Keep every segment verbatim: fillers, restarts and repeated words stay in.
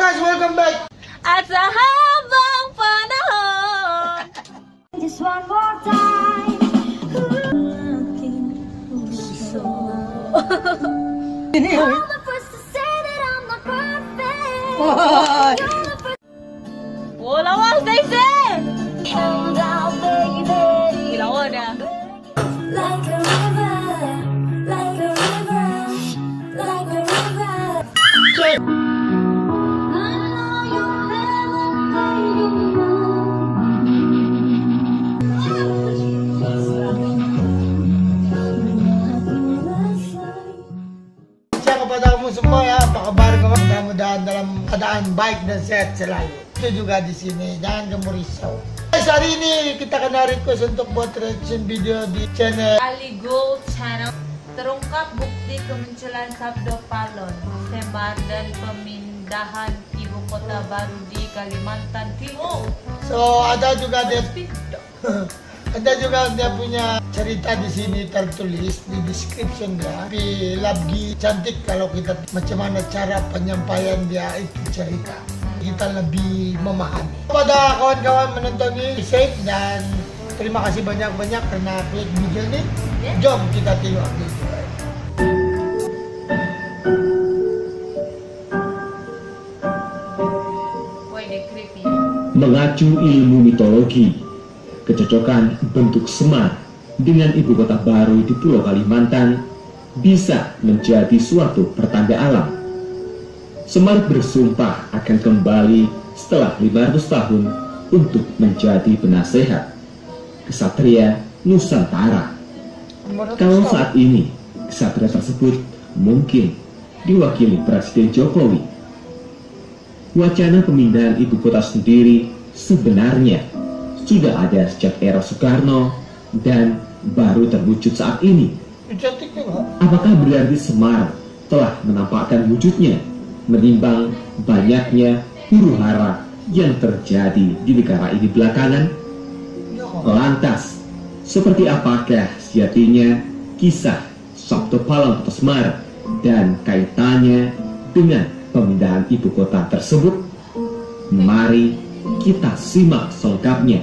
guys, welcome back. At sa habang panahon. Just one more time. Aking puso. All the first to say that I'm not perfect. Wala wang Stacy. Calm down, baby. Ilaw na. Like a river, like a river, like a river. Check. Kepada kamu semua ya, apa kabar kamu? Mudah-mudahan dalam keadaan baik dan sehat selalu. Itu juga di sini, jangan kamu risau. Guys, hari ini kita akan request untuk buat reaction video di channel Ali Gold Channel. Terungkap bukti kemunculan Sabdo Palon, Semar dan pemindahan ibu kota baru di Kalimantan Timur. So ada juga dia ada juga dia punya cerita di sini tertulis di description dia. Tapi lebih cantik kalau kita macam mana cara penyampaian dia itu cerita. Kita lebih memahami. Pada kawan-kawan menonton ini, safe dan terima kasih banyak-banyak karena klik video ini. Jom kita tengok video. Mengacu ilmu mitologi, kecocokan bentuk Semar dengan ibu kota baru di Pulau Kalimantan bisa menjadi suatu pertanda alam. Semar bersumpah akan kembali setelah lima ratus tahun untuk menjadi penasehat Ksatria Nusantara. Kalau saat ini ksatria tersebut mungkin diwakili Presiden Jokowi. Wacana pemindahan ibu kota sendiri sebenarnya sudah ada sejak era Soekarno dan baru terwujud saat ini. Apakah berarti Semar telah menampakkan wujudnya menimbang banyaknya huru hara yang terjadi di negara ini belakangan? Lantas, seperti apakah sejatinya kisah Sabdo Palon atau Semar dan kaitannya dengan pemindahan ibu kota tersebut? Mari kita simak selengkapnya.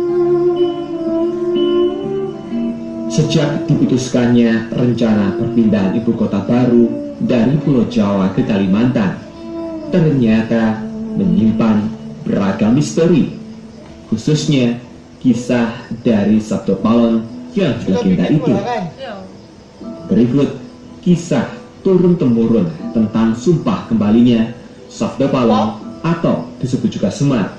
Sejak diputuskannya rencana perpindahan ibu kota baru dari Pulau Jawa ke Kalimantan, ternyata menyimpan beragam misteri, khususnya kisah dari Sabdo Palon yang legenda itu. Berikut kisah turun-temurun tentang sumpah kembalinya Sabdo Palon atau disebut juga Semar.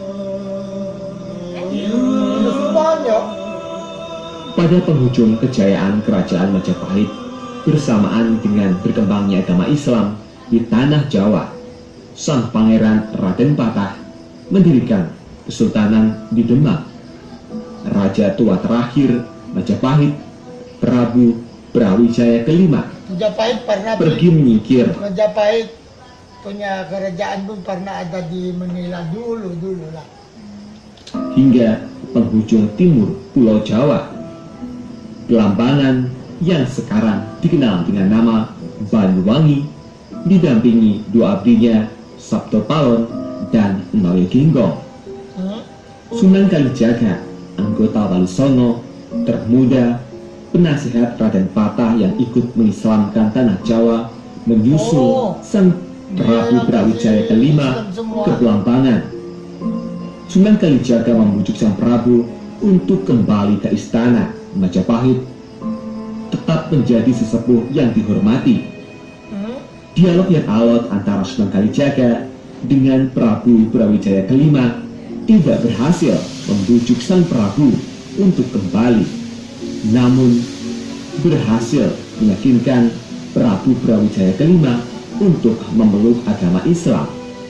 Pada penghujung kejayaan kerajaan Majapahit bersamaan dengan berkembangnya agama Islam di tanah Jawa, sang pangeran Raden Patah mendirikan kesultanan di Demak. Raja tua terakhir Majapahit, Prabu Brawijaya kelima, Majapahit pernah pergi menyingkir. Majapahit punya kerajaan pun pernah ada di Manila dulu dulu lah. Hingga penghujung timur Pulau Jawa, Belambangan yang sekarang dikenal dengan nama Banyuwangi didampingi dua abdinya Sabdo Palon dan Noyo Ginggong. Sunan Kalijaga, anggota Wali Songo termuda, penasihat Raden Patah yang ikut mengislamkan tanah Jawa, menyusul oh, sang Prabu Brawijaya kelima ke Belambangan. Sunan Kalijaga membujuk sang Prabu untuk kembali ke istana Majapahit, tetap menjadi sesepuh yang dihormati. Dialog yang alot antara Sunan Kalijaga dengan Prabu Brawijaya kelima tidak berhasil membujuk sang Prabu untuk kembali, namun berhasil meyakinkan Prabu Brawijaya kelima untuk memeluk agama Islam.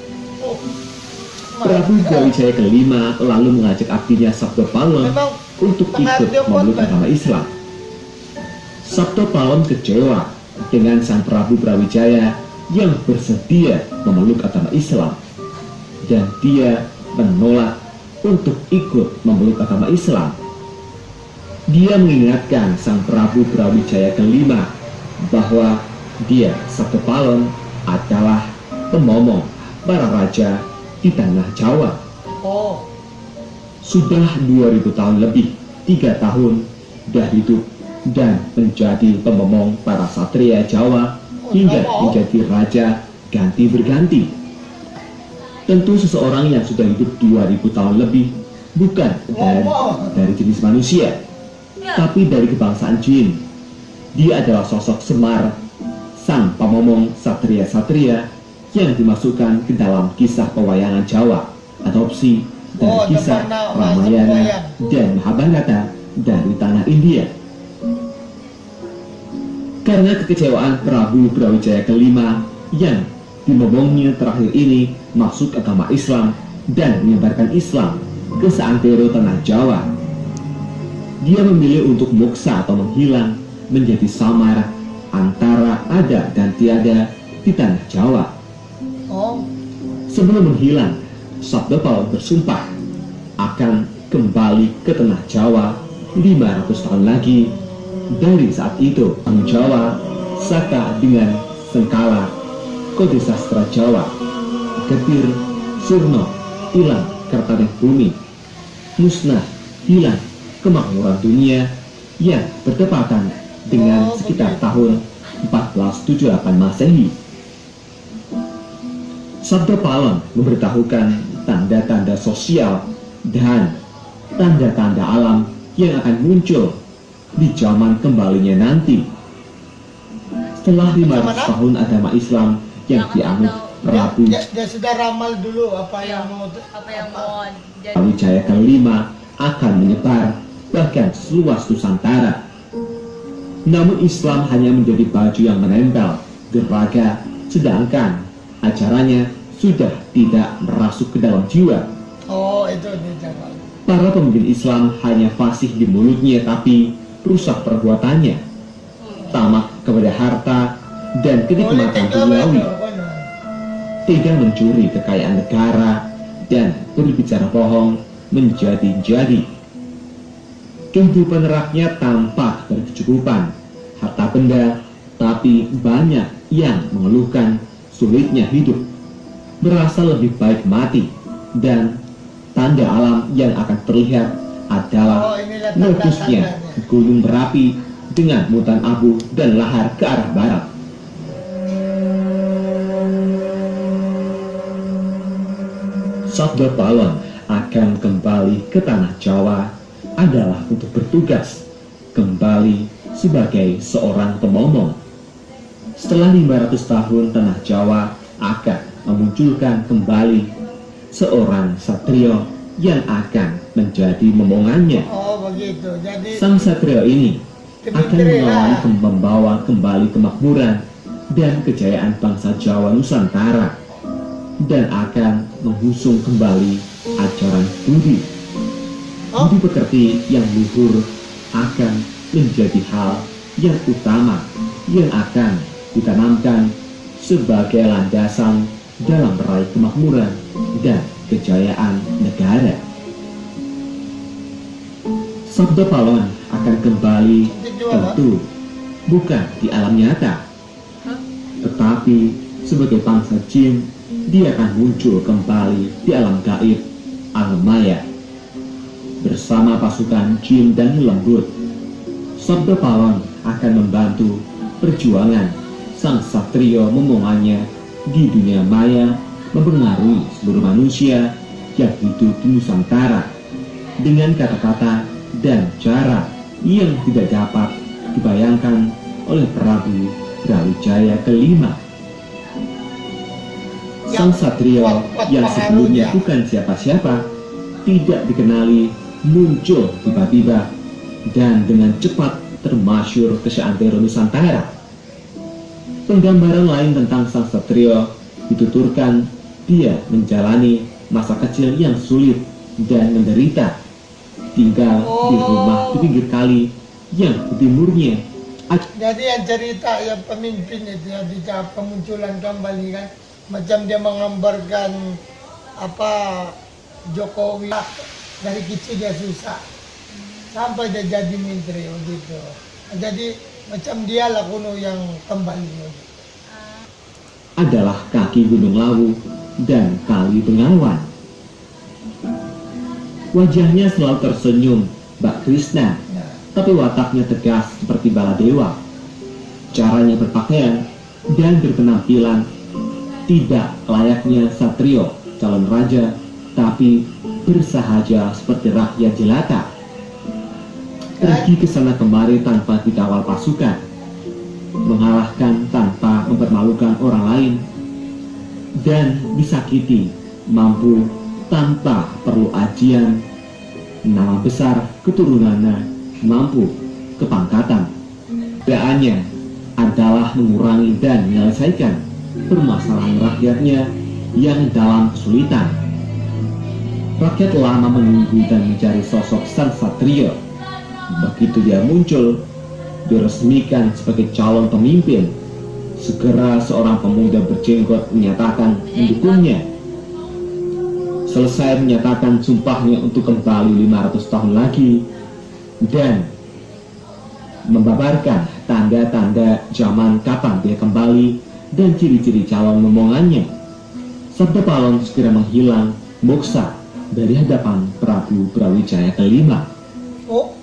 Prabu Brawijaya kelima lalu mengajak abdinya Sabdo Palon untuk ikut memeluk agama Islam. Sabdo Palon kecewa dengan sang Prabu Brawijaya yang bersedia memeluk agama Islam, dan dia menolak untuk ikut memeluk agama Islam. Dia mengingatkan sang Prabu Brawijaya kelima bahwa dia, Sabdo Palon, adalah pemomong para raja di tanah Jawa. Oh, Sudah dua ribu tahun lebih, tiga tahun dah hidup dan menjadi pemomong para satria Jawa hingga menjadi raja ganti berganti. Tentu seseorang yang sudah hidup dua ribu tahun lebih bukan dari, dari jenis manusia, tapi dari kebangsaan jin. Dia adalah sosok Semar, sang pemomong satria-satria yang dimasukkan ke dalam kisah pewayangan Jawa, adopsi dari Oh, kisah depan na- Ramayana wayang. dan Mahabharata dari tanah India. Karena kekecewaan Prabu Brawijaya kelima yang dimomongnya terakhir ini masuk agama Islam dan menyebarkan Islam ke seantero tanah Jawa, dia memilih untuk moksa atau menghilang menjadi samar antara ada dan tiada di tanah Jawa. oh, Sebelum menghilang, Sabda Paul bersumpah akan kembali ke tanah Jawa lima ratus tahun lagi. Dari saat itu, orang Jawa saka dengan Sengkala, Kode Sastra Jawa, Getir, Surno, hilang Kertaneh Bumi, musnah, hilang kemakmuran dunia yang bertepatan dengan sekitar tahun empat belas tujuh puluh delapan Masehi. Sabda Palon memberitahukan tanda-tanda sosial dan tanda-tanda alam yang akan muncul di zaman kembalinya nanti. Setelah lima ratus tahun agama Islam yang dianut dia, Prabu dia, dia sudah ramal dulu apa yang mau Apa yang mau jadi? Brawijaya kelima akan menyebar bahkan seluas Nusantara. Namun Islam hanya menjadi baju yang menempel geraga, sedangkan ajarannya sudah tidak merasuk ke dalam jiwa. Oh, itu dia jawab. Para pemimpin Islam hanya fasih di mulutnya tapi rusak perbuatannya, tamak kepada harta dan kenikmatan Politik apa duniawi, itu? Apa no? tega mencuri kekayaan negara dan berbicara bohong menjadi-jadi. Kehidupan rakyat tampak berkecukupan harta benda, tapi banyak yang mengeluhkan sulitnya hidup, merasa lebih baik mati, dan tanda alam yang akan terlihat adalah Oh, inilah meledusnya tanda-tandanya. gunung berapi dengan mutan abu dan lahar ke arah barat. Sabda Palon akan kembali ke tanah Jawa adalah untuk bertugas kembali sebagai seorang pemomong. Setelah lima ratus tahun tanah Jawa akan memunculkan kembali seorang satrio yang akan menjadi momongannya. Oh, begitu. Jadi Sang satrio ini akan Dimitri mengawal lah. ke- membawa kembali kemakmuran dan kejayaan bangsa Jawa Nusantara, dan akan mengusung kembali ajaran budi. Oh. Budi pekerti yang luhur akan menjadi hal yang utama yang akan ditanamkan sebagai landasan dalam meraih kemakmuran dan kejayaan negara. Sabda Palon akan kembali tentu bukan di alam nyata, tetapi sebagai bangsa jin, dia akan muncul kembali di alam gaib, alam maya. Bersama pasukan jin dan lembut, Sabda Palon akan membantu perjuangan sang satrio momongannya di dunia maya, mempengaruhi seluruh manusia yang hidup di Nusantara dengan kata-kata dan cara yang tidak dapat dibayangkan oleh Prabu Brawijaya kelima. Sang satrio yang sebelumnya bukan siapa-siapa, tidak dikenali, muncul tiba-tiba dan dengan cepat termasyur ke seantero Nusantara. Penggambaran lain tentang sang satrio dituturkan dia menjalani masa kecil yang sulit dan menderita, tinggal di rumah di pinggir kali yang di timurnya. Jadi yang cerita yang pemimpin itu ya di kemunculan kembali kan, macam dia menggambarkan apa Jokowi dari kecil dia susah sampai dia jadi menteri begitu. Jadi macam dia lah kuno yang kembali. Adalah kaki Gunung Lawu dan Kali Bengawan. Wajahnya selalu tersenyum Mbak Krishna, tapi wataknya tegas seperti Baladewa. Caranya berpakaian dan berpenampilan tidak layaknya satrio calon raja, tapi bersahaja seperti rakyat jelata. Pergi ke sana kemari tanpa dikawal pasukan, mengalahkan tanpa mempermalukan orang lain, dan disakiti mampu tanpa perlu ajian. Nama besar keturunannya mampu kepangkatan. Pekerjaannya adalah mengurangi dan menyelesaikan permasalahan rakyatnya yang dalam kesulitan. Rakyat lama menunggu dan mencari sosok sang satrio. Begitu dia muncul, diresmikan sebagai calon pemimpin, segera seorang pemuda berjenggot menyatakan mendukungnya. Selesai menyatakan sumpahnya untuk kembali lima ratus tahun lagi dan membabarkan tanda-tanda zaman kapan dia kembali dan ciri-ciri calon momongannya. Sabda Palon segera menghilang moksa dari hadapan Prabu Brawijaya kelima. Oh,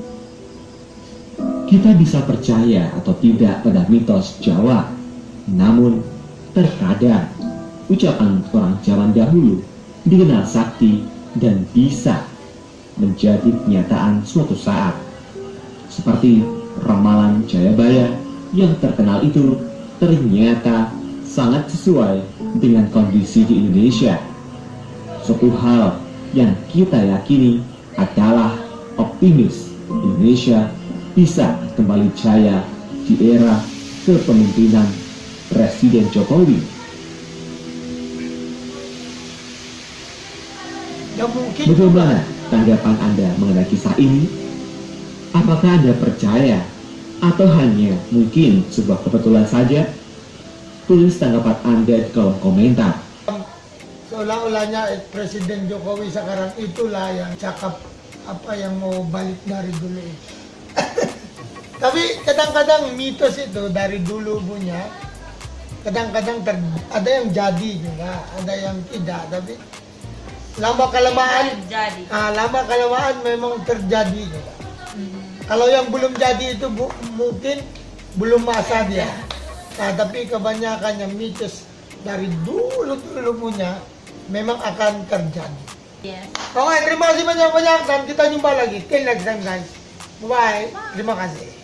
kita bisa percaya atau tidak pada mitos Jawa, namun terkadang ucapan orang zaman dahulu dikenal sakti dan bisa menjadi kenyataan suatu saat. Seperti ramalan Jayabaya yang terkenal itu ternyata sangat sesuai dengan kondisi di Indonesia. Suatu hal yang kita yakini adalah optimis Indonesia bisa kembali jaya di era kepemimpinan Presiden Jokowi. ya mungkin Bagaimana tanggapan Anda mengenai kisah ini? Apakah Anda percaya atau hanya mungkin sebuah kebetulan saja? Tulis tanggapan Anda di kolom komentar. seolah-olahnya eh, Presiden Jokowi sekarang itulah yang cakap apa yang mau balik dari dulu. Tapi kadang-kadang mitos itu dari dulu punya, kadang-kadang ter- ada yang jadi juga, ada yang tidak. Tapi lama kelamaan, Jadi. ah, lama kelamaan memang terjadi juga. Kalau yang belum jadi itu bu- mungkin belum masa dia. Nah, tapi kebanyakan yang mitos dari dulu-dulu punya memang akan terjadi. Yes. Oke, terima kasih banyak-banyak dan kita jumpa lagi. Till next time guys. Bye. Terima kasih.